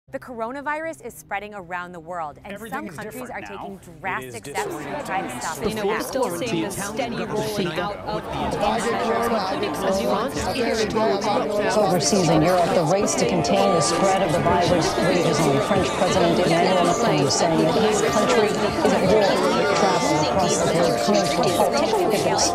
The coronavirus is spreading around the world, and some countries are taking drastic steps to try to stop it. You know, we're still seeing the steady rolling out of Overseas in Europe, the race to contain the spread of the virus rages on. French President Emmanuel Macron is saying that his country is at war with travel across the globe coming to a halt. Take a look at this.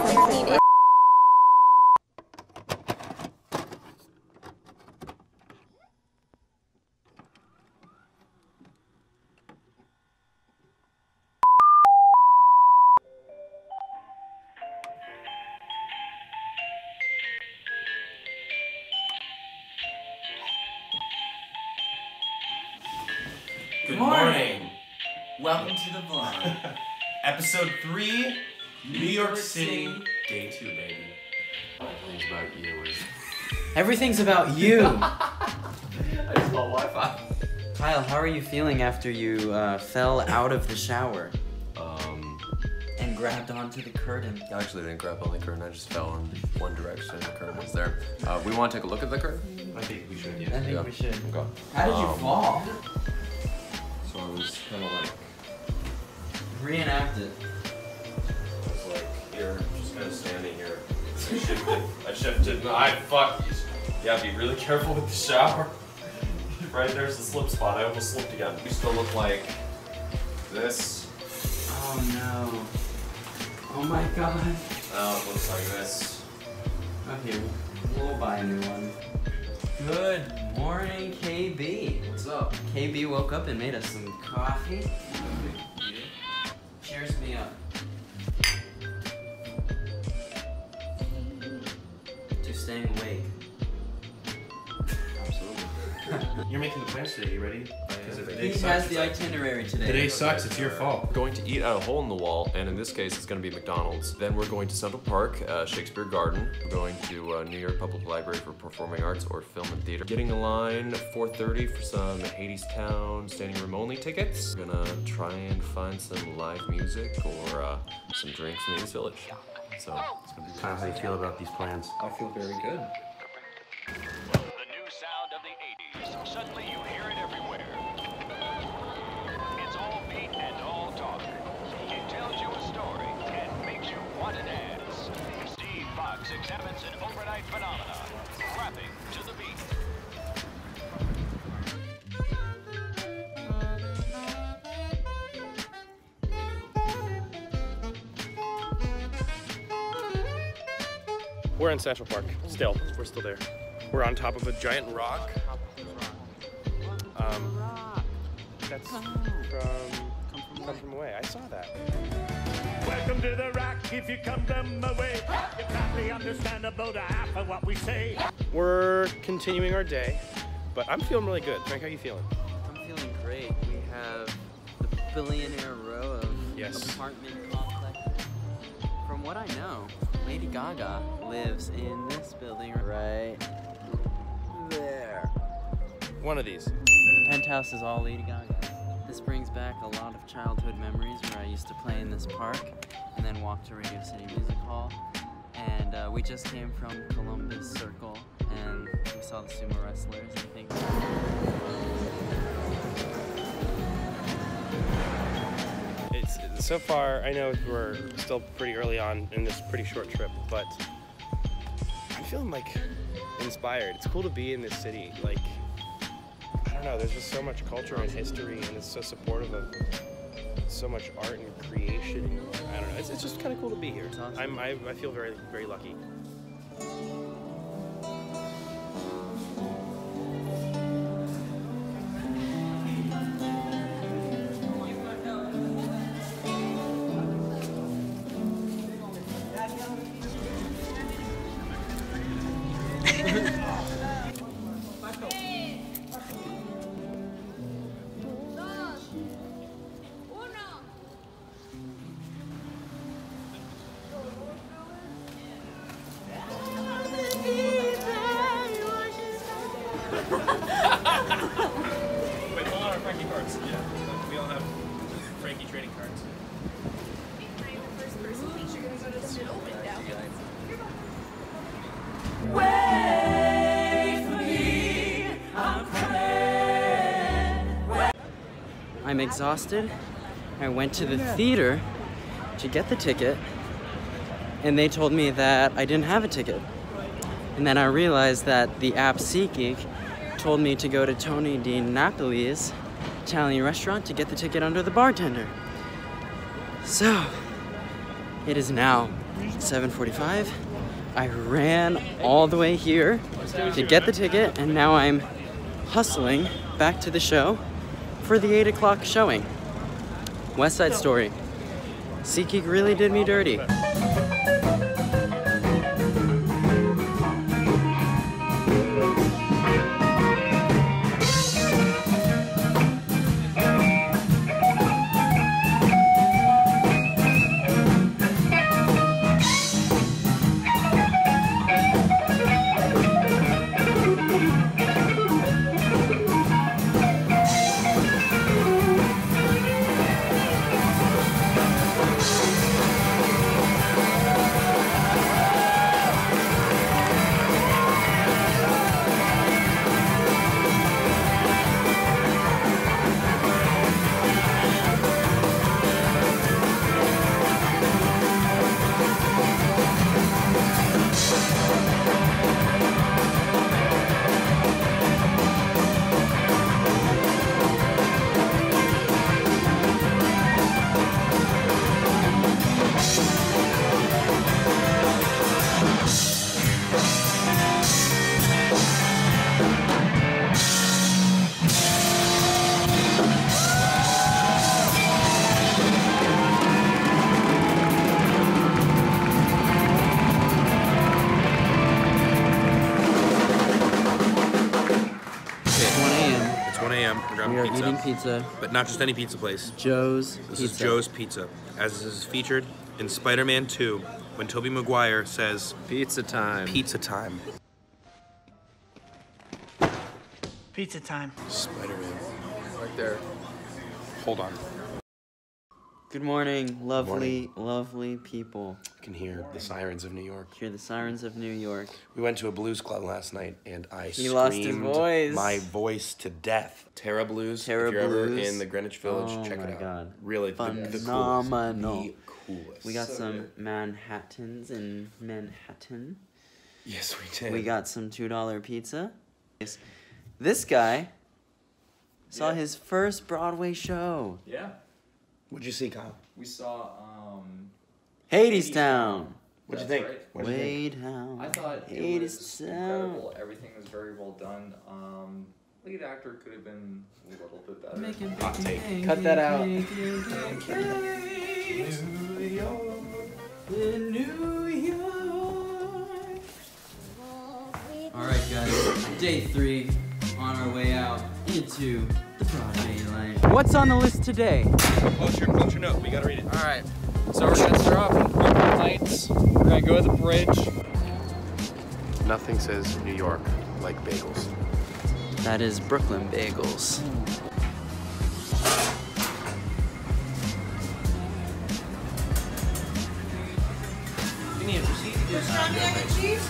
Good morning. Welcome to the vlog. Episode 3, New York City, Day 2, baby. Everything's about you. Everything's about you. I just got Wi-Fi. Kyle, how are you feeling after you fell out of the shower? And grabbed onto the curtain? I actually didn't grab on the curtain, I just fell in one direction and the curtain was there. We want to take a look at the curtain? I think we should, yeah. I think we should. Okay. How did you fall? So I was kind of like... Reenact it. I was like here, just kind of standing here. I shifted, yeah, be really careful with the shower. Right there's the slip spot, I almost slipped again. We still look like this. Oh no. Oh my god. Oh, it looks like this. Okay, we'll buy a new one. Good morning, KB. What's up? KB woke up and made us some coffee. Cheers me up. To staying awake. Absolutely. You're making the plans today, you ready? He has the itinerary today. Today sucks, it's your fault. Going to eat at a hole in the wall, and in this case it's going to be McDonald's. Then we're going to Central Park, Shakespeare Garden. We're going to New York Public Library for performing arts or film and theater. Getting a line 4:30 for some Hadestown standing room only tickets. We're gonna try and find some live music or some drinks in the East Village. So it's gonna be Kyle, how do you feel about these plans? I feel very good. The new sound of the 80s. Suddenly you hear it everywhere. It's all beat and all talk. It tells you a story and makes you want to dance. Steve Fox examines an overnight phenomenon, rapping to the beat. We're in Central Park, still. We're still there. We're on top of a giant rock. That's come from away. I saw that. Welcome to the rock. If you come from away, you probably understand about half of what we say. We're continuing our day, but I'm feeling really good. Frank, how are you feeling? I'm feeling great. We have the billionaire row of apartment complexes. From what I know, Lady Gaga lives in this building right there. One of these. The penthouse is all Lady Gaga. This brings back a lot of childhood memories where I used to play in this park and then walk to Radio City Music Hall. And we just came from Columbus Circle and we saw the sumo wrestlers, I think. So far, I know we're still pretty early on in this pretty short trip, but I'm feeling like inspired. It's cool to be in this city. Like, I don't know, there's just so much culture and history, and it's so supportive of so much art and creation. I don't know, it's just kind of cool to be here. Awesome. I feel very, very lucky. Wait, hold on our Frankie cards. Yeah, we all have Frankie trading cards. Wait for me, I'm coming. I'm exhausted. I went to the theater to get the ticket, and they told me that I didn't have a ticket. And then I realized that the app SeatGeek told me to go to Tony Di Napoli's Italian restaurant to get the ticket under the bartender. So, it is now 7:45. I ran all the way here to get the ticket, and now I'm hustling back to the show for the 8 o'clock showing. West Side Story. SeatGeek really did me dirty. We are eating pizza. But not just any pizza place. Joe's Pizza. This is Joe's Pizza. As this is featured in Spider-Man 2, when Tobey Maguire says, Pizza time. Pizza time. Pizza time. Spider-Man. Right there. Hold on. Good morning, lovely, lovely people. I can hear the sirens of New York. Hear the sirens of New York. We went to a blues club last night, and I He lost his voice. my voice to death. Terra Blues. Terra if you're ever Blues. in the Greenwich Village, Oh check my it out. God. Really, Phenomenal. the coolest. We got some Manhattans in Manhattan. Yes, we did. We got some $2 pizza. This guy saw his first Broadway show. Yeah. What'd you see, Kyle? We saw Hades Town. What'd you think? Right. What'd you think? Way down. I thought it Hades was Town. incredible. Everything was very well done. Lead actor could have been a little bit better. Hot take. Cut that out. Alright guys, day 3 on our way out into the Broadway line. What's on the list today? Close your note. We gotta read it. Alright, so we're gonna start off with Brooklyn Lights. We're gonna go to the bridge. Nothing says New York like bagels. That is Brooklyn Bagels. You need a receipt to do something.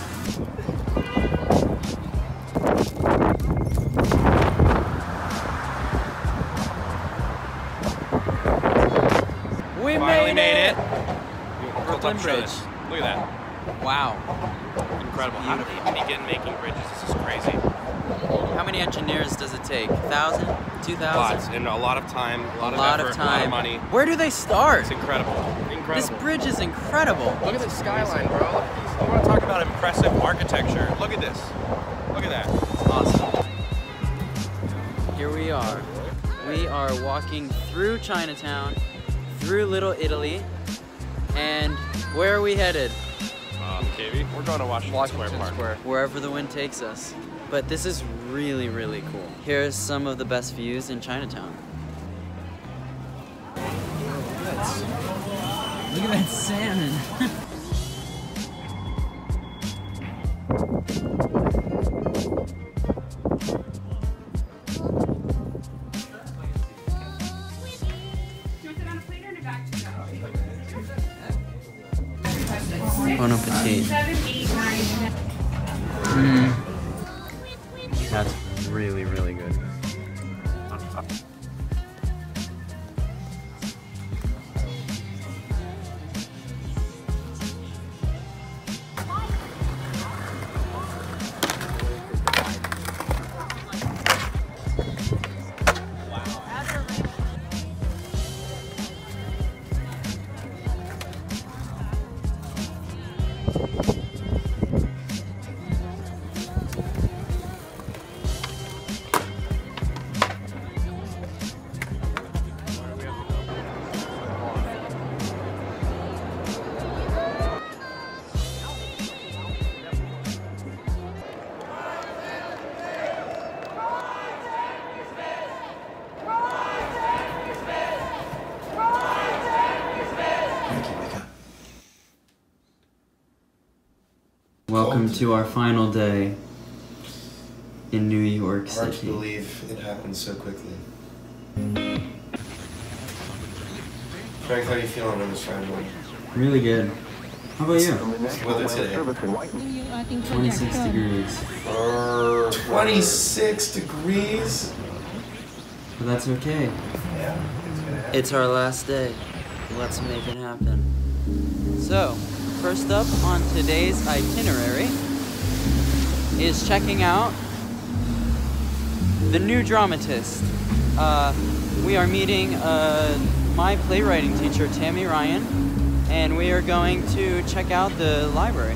We Finally made it. Brooklyn Bridge. Look at that. Wow. Incredible. How do they even begin making bridges? This is crazy. How many engineers does it take? 1,000? 2,000? Lots. And a lot of time, a lot of effort, a lot of money. Where do they start? It's incredible. Incredible. This bridge is incredible. Look at the skyline, bro. Look at these. You want to talk about impressive architecture? Look at this. Look at that. Awesome. Here we are. We are walking through Chinatown, through Little Italy, and where are we headed? KB. We're going to Washington Square Park. Wherever the wind takes us. But this is really, really cool. Here's some of the best views in Chinatown. Look at that salmon. Bon appetit. That's really, really good. welcome to our final day in New York City. Hard to believe it happened so quickly. Frank, how are you feeling on this final? Really good. How about you? Weather today. 26 degrees. 26 degrees? But that's okay. Yeah. It's our last day. Let's make it happen. So, first up on today's itinerary is checking out the new dramatist. We are meeting my playwriting teacher, Tammy Ryan, and we are going to check out the library.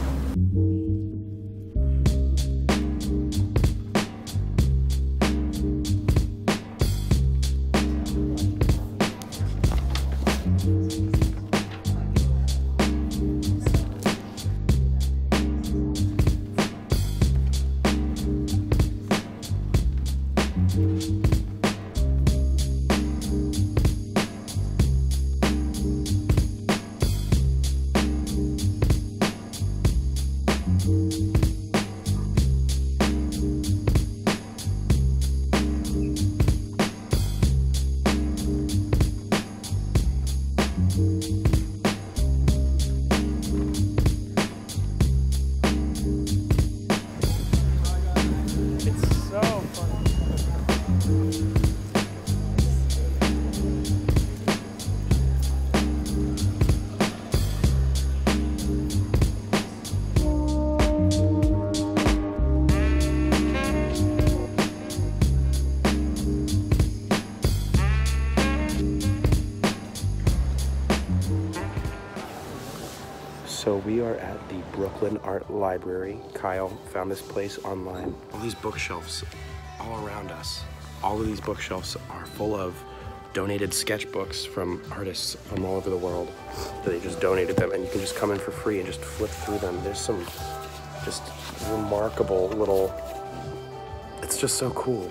So we are at the Brooklyn Art Library. Kyle found this place online. All these bookshelves all around us. All of these bookshelves are full of donated sketchbooks from artists from all over the world. They just donated them, and you can just come in for free and just flip through them. There's some just remarkable little, it's just so cool.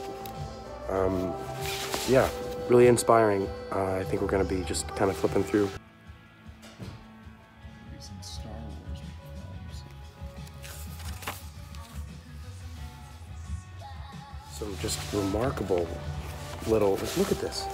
Yeah, really inspiring. I think we're gonna be just kind of flipping through. Some just remarkable little, look at this.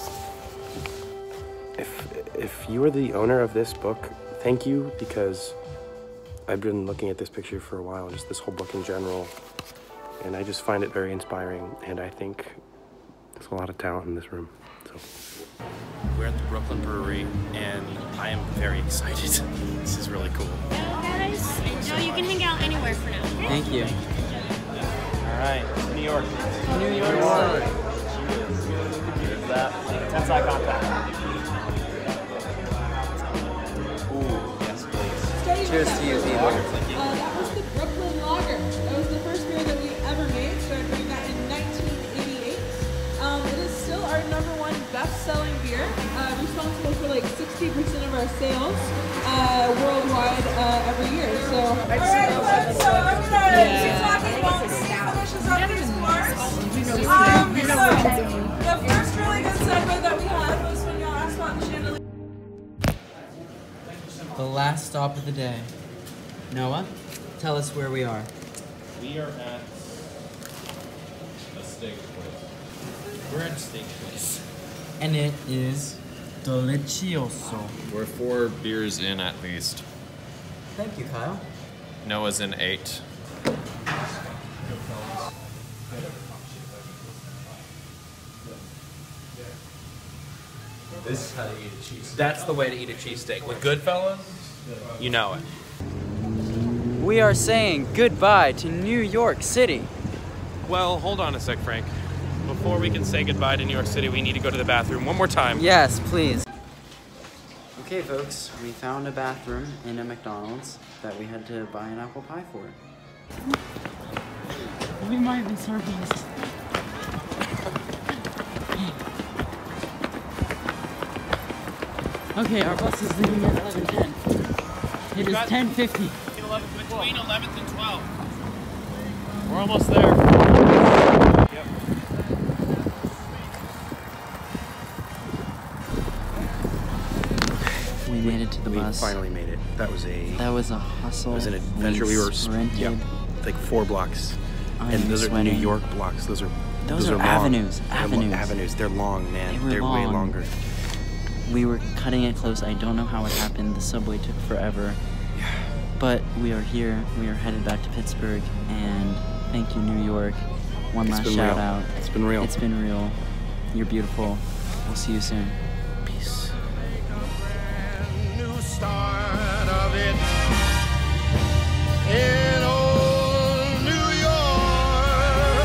If you are the owner of this book, thank you, because I've been looking at this picture for a while, just this whole book in general, and I just find it very inspiring, and I think there's a lot of talent in this room. So we're at the Brooklyn Brewery, and I am very excited. This is really cool. Guys, no, you can hang out anywhere for now. Thank you. All right, New York. New York. Cheers. That. 10 eye contact. Ooh, yes, please. Cheers to you, people. That was the Brooklyn Lager. That was the first beer that we ever made. Started doing that in 1988. It is still our #1 best-selling beer. Responsible for like 60% of our sales worldwide every year. So. All right, so I'm gonna keep talking about the finishes up these pours. So the first really good segment that we had was when y'all asked about the chandelier. The last stop of the day. Noah, tell us where we are. We are at a steak place. We're at a steak place. And it is delicioso. We're 4 beers in at least. Thank you, Kyle. Noah's in 8. This is how to eat a cheesesteak. That's the way to eat a cheesesteak. With Goodfellas, you know it. We are saying goodbye to New York City. Well, hold on a sec, Frank. Before we can say goodbye to New York City, we need to go to the bathroom one more time. Yes, please. Okay, folks, we found a bathroom in a McDonald's that we had to buy an apple pie for. We might be surfing. Okay, our bus is leaving at 11:10. It is 10:50. Between 11th and 12th. We're almost there. Yep. We made it to the bus. We finally made it. That was a hustle. It was an adventure. We were sprinted. Like 4 blocks, and those are New York blocks. Those are avenues. Avenues. They're long, man. They're way longer. We were cutting it close. I don't know how it happened. The subway took forever. Yeah. But we are here. We are headed back to Pittsburgh, and thank you, New York. One last shout out. It's been real. It's been real. You're beautiful. We'll see you soon. Peace. New start of it in old New York,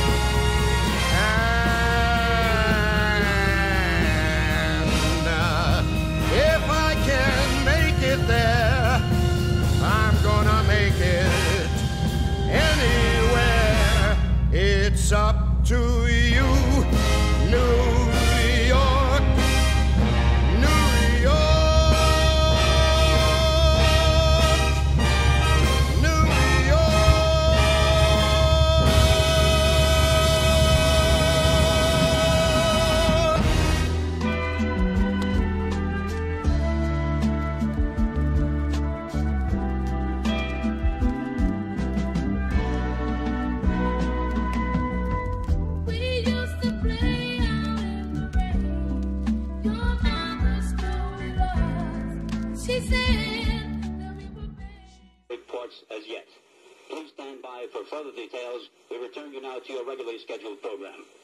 and if I can make it there, I'm gonna make it anywhere. It's up to you, New York, New York, New reports as yet. Please stand by for further details. We return you now to your regularly scheduled program.